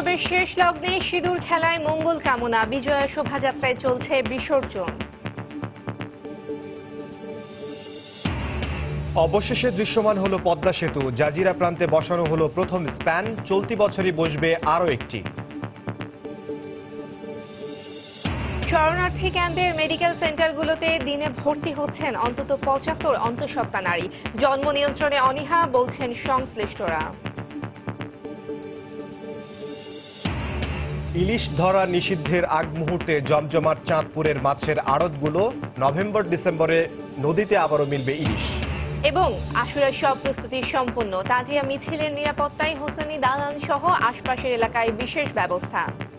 উৎসবের শেষ লগ্নে সিঁদুর খেলায় মঙ্গল কামনা, বিজয়া শোভাযাত্রায় চলছে বিসর্জন। অবশেষে দৃশ্যমান হলো পদ্মা সেতু, জাজিরা প্রান্তে বসানো হলো প্রথম স্প্যান, চলতি বছরই বসবে আরও একটি। শরণার্থী ক্যাম্পের মেডিকেল সেন্টারগুলোতে দিনে ভর্তি হচ্ছেন অন্তত ৭৫ অন্তঃসত্ত্বা নারী। জন্ম নিয়ন্ত্রণে অনীহা, বলছেন সংশ্লিষ্টরা। ইলিশ ধরা নিষিদ্ধের আগ মুহূর্তে জমজমাট চাঁদপুরের মাছের আড়তগুলো, নভেম্বর ডিসেম্বরে নদীতে আবারও মিলবে ইলিশ। এবং আশুরার সব প্রস্তুতি সম্পন্ন, তাজিয়া মিছিলের নিরাপত্তায় হোসেনি দালান সহ আশপাশের এলাকায় বিশেষ ব্যবস্থা।